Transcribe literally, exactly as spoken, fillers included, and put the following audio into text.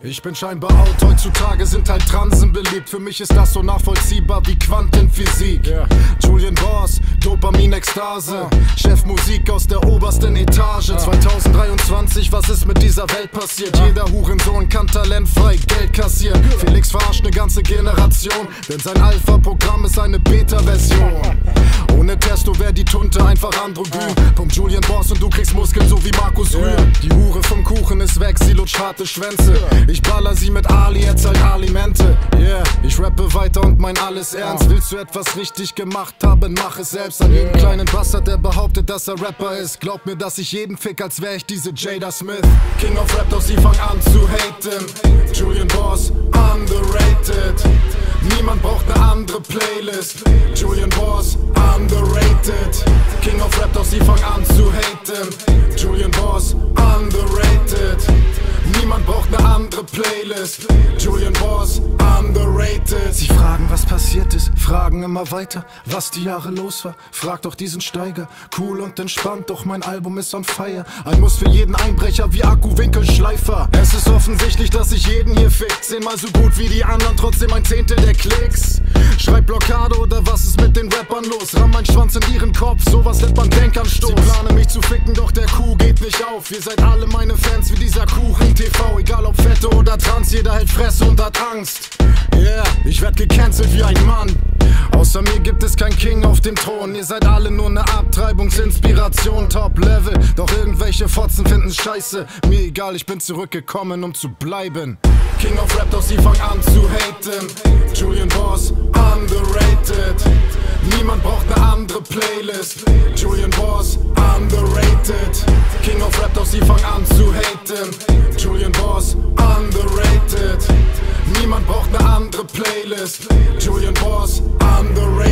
Ich bin scheinbar out, heutzutage sind halt Transen beliebt. Für mich ist das so nachvollziehbar wie Quantenphysik. yeah. Julian Boss, Dopamin-Ekstase, Chefmusik aus der obersten Etage. ja. zweitausenddreiundzwanzig, was ist mit dieser Welt passiert? ja. Jeder Hurensohn kann talentfrei Geld kassieren. ja. Felix verarscht eine ganze Generation, denn sein Alpha-Programm ist eine Beta-Version. Ohne Testo wär die Tunte einfach androgyn. ja. Pump Julian Boss und du kriegst Muskeln so wie Markus Rühl. ja. Die Hure vom Kuchen ist weg, sie lutscht harte Schwänze. ja. Ich baller sie mit Ali, er zahlt Alimente. Yeah, ich rappe weiter und mein alles ernst. Willst du etwas richtig gemacht haben, mach es selbst. An jeden kleinen Bastard, der behauptet, dass er Rapper ist. Glaub mir, dass ich jeden fick, als wär ich diese Jada Smith. King of Rap, doch sie fang an zu haten. Julian Boss, underrated. Niemand braucht ne andere Playlist. Julian Boss, underrated. King of Rap, doch sie fang an zu haten. Julian Boss, underrated. Niemand braucht ne andere Playlist. Julian Boss, underrated. Sie fragen, was passiert ist, fragen immer weiter, was die Jahre los war. Frag doch diesen Steiger, cool und entspannt, doch mein Album ist on fire. Ein Muss für jeden Einbrecher wie Akkuwinkelschleifer. Es ist offensichtlich, dass ich jeden hier fick. Zehnmal so gut wie die anderen, trotzdem ein Zehntel der Klicks. Schreib Blockade oder was ist mit den Rappern los? Ramm mein Schwanz in ihren Kopf, sowas nennt man Denkanstoß. Sie planen mich zu ficken, doch der Kuh geht nicht auf. Ihr seid alle meine Fans wie dieser Kuchen T V. Egal ob Fette oder Trans, jeder hält Fresse und hat Angst. Yeah, ich werd gecancelt wie ein Mann. Außer mir gibt es kein King auf dem Thron. Ihr seid alle nur ne Abtreibungsinspiration, Top Level. Doch irgendwelche Fotzen finden's scheiße. Mir egal, ich bin zurückgekommen, um zu bleiben. King of Rap, doch sie fang an zu haten. Julian Boss, underrated. Niemand braucht ne andere Playlist. Julian Boss, underrated. King of Rap, doch sie fang an zu haten. Julian Boss, underrated. Niemand braucht ne andere Playlist. Julian Boss, underrated.